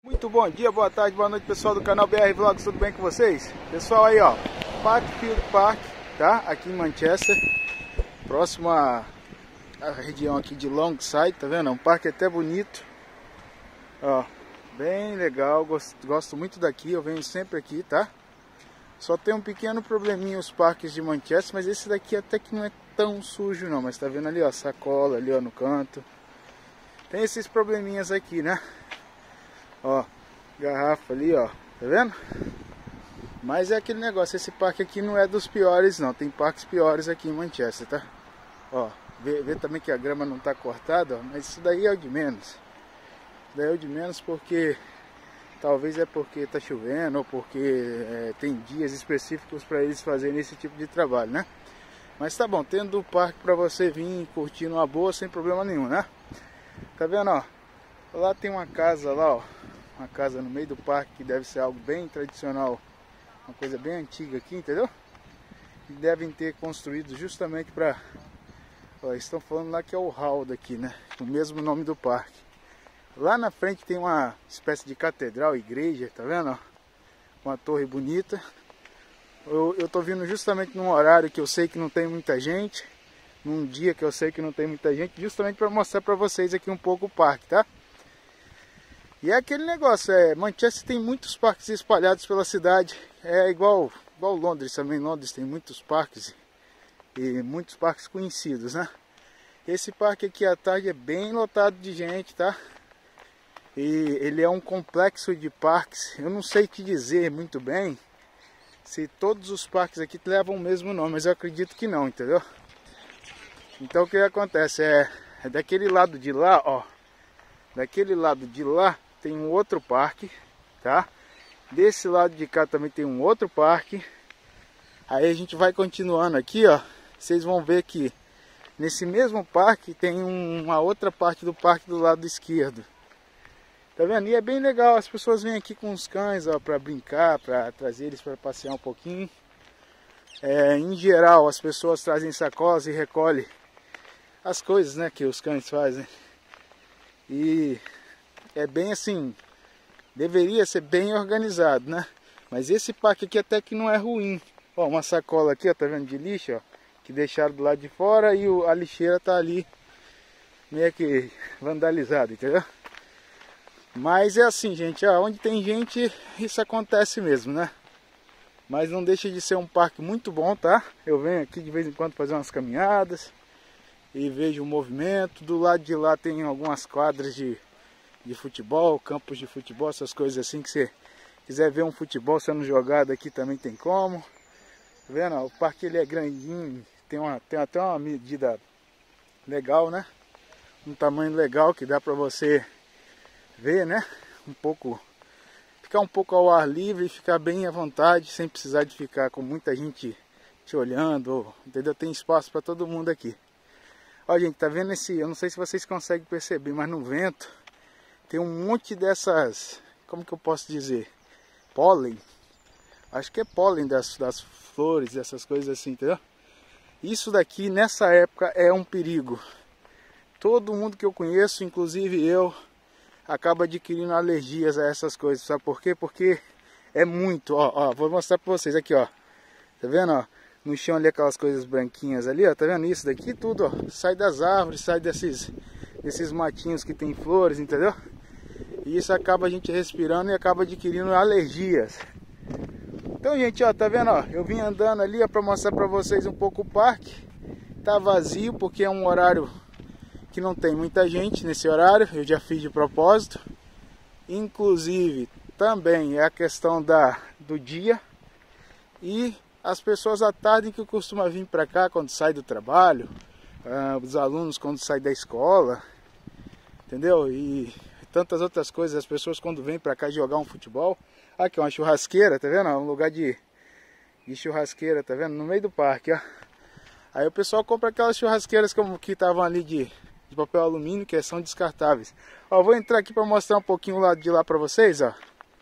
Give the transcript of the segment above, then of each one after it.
Muito bom dia, boa tarde, boa noite, pessoal do canal BR Vlogs, tudo bem com vocês? Pessoal, aí ó, Parkfield Park, tá? Aqui em Manchester, próximo à região aqui de Longside, tá vendo? É um parque até bonito, ó, bem legal, gosto muito daqui, eu venho sempre aqui, tá? Só tem um pequeno probleminha os parques de Manchester, mas esse daqui até que não é tão sujo não, mas tá vendo ali ó, sacola ali ó no canto, tem esses probleminhas aqui, né? Ó, garrafa ali, ó, tá vendo? Mas é aquele negócio, esse parque aqui não é dos piores não, tem parques piores aqui em Manchester, tá? Ó, vê também que a grama não tá cortada, ó, mas isso daí é o de menos. Isso daí é o de menos porque, talvez é porque tá chovendo ou porque tem dias específicos para eles fazerem esse tipo de trabalho, né? Mas tá bom, tendo o parque para você vir curtindo uma boa sem problema nenhum, né? Tá vendo, ó? Lá tem uma casa lá, ó. Uma casa no meio do parque que deve ser algo bem tradicional, uma coisa bem antiga aqui, entendeu? E devem ter construído justamente para... Estão falando lá que é o hall daqui, né? O mesmo nome do parque. Lá na frente tem uma espécie de catedral, igreja, tá vendo? Uma torre bonita. Eu tô vindo justamente num horário que eu sei que não tem muita gente, num dia que eu sei que não tem muita gente, justamente para mostrar para vocês aqui um pouco o parque, tá? E é aquele negócio, Manchester tem muitos parques espalhados pela cidade, é igual Londres também. Londres tem muitos parques e muitos parques conhecidos, né? Esse parque aqui à tarde é bem lotado de gente, tá? E ele é um complexo de parques, eu não sei te dizer muito bem se todos os parques aqui levam o mesmo nome, mas eu acredito que não, entendeu? Então o que acontece é daquele lado de lá, ó, daquele lado de lá tem um outro parque, tá? Desse lado de cá também tem um outro parque. Aí a gente vai continuando aqui, ó. Vocês vão ver que nesse mesmo parque tem uma outra parte do parque do lado esquerdo. Tá vendo? E é bem legal, as pessoas vêm aqui com os cães, ó, para brincar, para trazer eles para passear um pouquinho. Em geral, as pessoas trazem sacolas e recolhem as coisas, né, que os cães fazem. E é bem assim, deveria ser bem organizado, né? Mas esse parque aqui até que não é ruim. Ó, uma sacola aqui, ó, tá vendo, de lixo, ó, que deixaram do lado de fora e a lixeira tá ali meio que vandalizada, entendeu? Mas é assim, gente, ó, onde tem gente, isso acontece mesmo, né? Mas não deixa de ser um parque muito bom, tá? Eu venho aqui de vez em quando fazer umas caminhadas e vejo o movimento. Do lado de lá tem algumas quadras de futebol, campos de futebol, essas coisas assim, que você quiser ver um futebol sendo jogado aqui também tem como. Tá vendo? O parque ele é grandinho, tem até uma medida legal, né? Um tamanho legal que dá pra você ver, né? Ficar um pouco ao ar livre e ficar bem à vontade, sem precisar de ficar com muita gente te olhando, entendeu? Tem espaço para todo mundo aqui. Ó, gente, tá vendo eu não sei se vocês conseguem perceber, mas no vento tem um monte dessas, como que eu posso dizer? Pólen. Acho que é pólen das flores, dessas coisas assim, entendeu? Isso daqui, nessa época, é um perigo. Todo mundo que eu conheço, inclusive eu, acaba adquirindo alergias a essas coisas. Sabe por quê? Porque é muito, ó, vou mostrar pra vocês aqui, ó. Tá vendo, ó? No chão ali aquelas coisas branquinhas ali, ó. Tá vendo isso daqui? Tudo, ó. Sai das árvores, sai desses matinhos que tem flores, entendeu? E isso acaba a gente respirando e acaba adquirindo alergias. Então, gente, ó, tá vendo, ó? Eu vim andando ali, ó, pra mostrar pra vocês um pouco o parque. Tá vazio porque é um horário que não tem muita gente nesse horário. Eu já fiz de propósito. Inclusive, também é a questão do dia. E as pessoas à tarde que costumam vir pra cá quando sai do trabalho. Os alunos quando saem da escola. Entendeu? E tantas outras coisas, as pessoas quando vêm pra cá jogar um futebol. Aqui é uma churrasqueira, tá vendo? Um lugar de churrasqueira, tá vendo? No meio do parque, ó. Aí o pessoal compra aquelas churrasqueiras que estavam ali de papel alumínio, que são descartáveis. Ó, vou entrar aqui pra mostrar um pouquinho o lado de lá pra vocês, ó.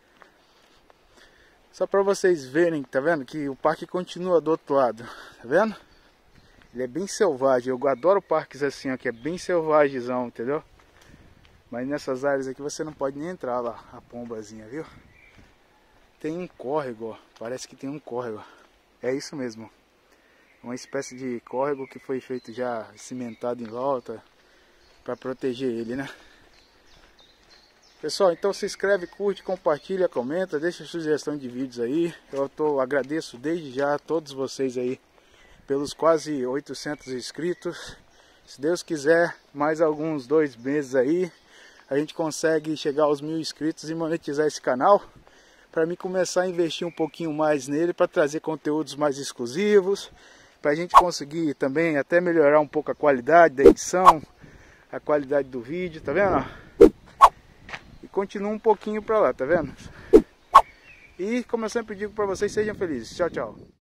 Só pra vocês verem, tá vendo? Que o parque continua do outro lado, tá vendo? Ele é bem selvagem, eu adoro parques assim, ó, que é bem selvagezão, entendeu? Mas nessas áreas aqui você não pode nem entrar lá, a pombazinha, viu? Tem um córrego, ó. Parece que tem um córrego. É isso mesmo. Uma espécie de córrego que foi feito já cimentado em volta para proteger ele, né? Pessoal, então se inscreve, curte, compartilha, comenta, deixa sugestão de vídeos aí. Eu agradeço desde já a todos vocês aí pelos quase 800 inscritos. Se Deus quiser, mais alguns 2 meses aí, a gente consegue chegar aos 1000 inscritos e monetizar esse canal, para mim começar a investir um pouquinho mais nele, para trazer conteúdos mais exclusivos, para a gente conseguir também até melhorar um pouco a qualidade da edição, a qualidade do vídeo, tá vendo? E continua um pouquinho para lá, tá vendo? E como eu sempre digo para vocês, sejam felizes. Tchau, tchau.